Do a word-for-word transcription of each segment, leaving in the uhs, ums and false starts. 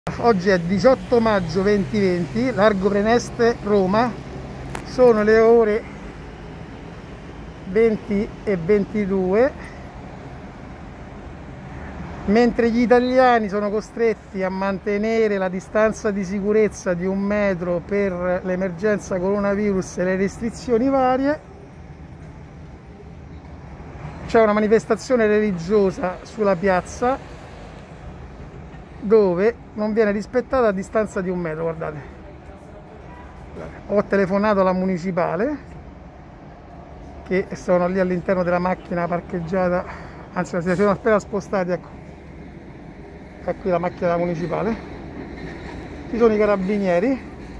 Oggi è diciotto maggio duemilaventi, largo Preneste, Roma. Sono le ore venti e ventidue, mentre gli italiani sono costretti a mantenere la distanza di sicurezza di un metro per l'emergenza coronavirus e le restrizioni varie. C'è una manifestazione religiosa sulla piazza dove non viene rispettata la distanza di un metro. Guardate, ho telefonato alla municipale, che sono lì all'interno della macchina parcheggiata, anzi si sono appena spostati, ecco, è qui la macchina della municipale, ci sono i carabinieri,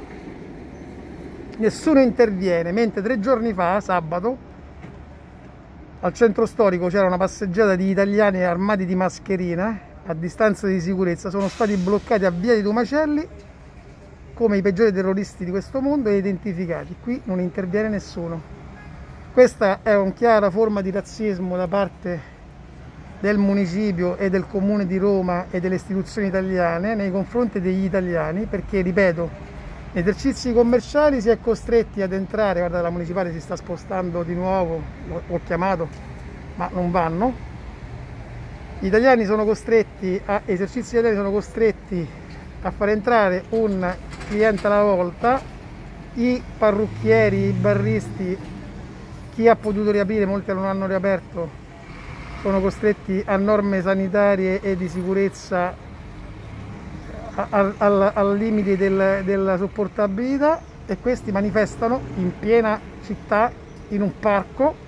nessuno interviene, mentre tre giorni fa, sabato, al centro storico c'era una passeggiata di italiani armati di mascherine a distanza di sicurezza, sono stati bloccati a Via di Tomacelli come i peggiori terroristi di questo mondo e identificati. Qui non interviene nessuno. Questa è una chiara forma di razzismo da parte del municipio e del comune di Roma e delle istituzioni italiane nei confronti degli italiani, perché, ripeto, nei esercizi commerciali si è costretti ad entrare. Guardate, la municipale si sta spostando di nuovo, l'ho chiamato ma non vanno. Gli italiani sono costretti a esercizi italiani sono costretti a far entrare un cliente alla volta. I parrucchieri, i barristi, chi ha potuto riaprire, molti non hanno riaperto, sono costretti a norme sanitarie e di sicurezza al, al, al limite del, della sopportabilità, e questi manifestano in piena città, in un parco,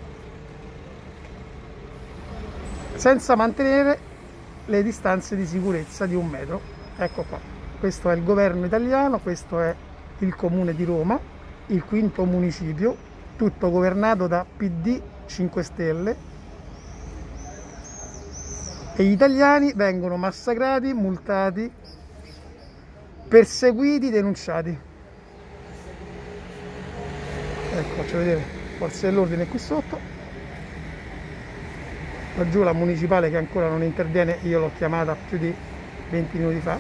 senza mantenere le distanze di sicurezza di un metro. Ecco qua, questo è il governo italiano, questo è il comune di Roma, il quinto municipio, tutto governato da P D cinque Stelle, e gli italiani vengono massacrati, multati, perseguiti, denunciati. Ecco, faccio vedere, forze dell'ordine qui sotto. Laggiù la municipale che ancora non interviene, io l'ho chiamata più di venti minuti fa,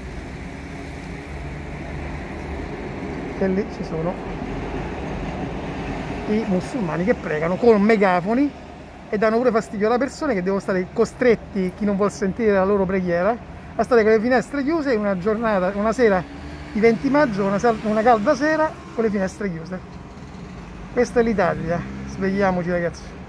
e lì ci sono i musulmani che pregano con megafoni e danno pure fastidio alle persone, che devono stare costretti, chi non vuol sentire la loro preghiera, a stare con le finestre chiuse in una giornata, una sera di venti maggio, una, una calda sera con le finestre chiuse. Questa è l'Italia, svegliamoci ragazzi.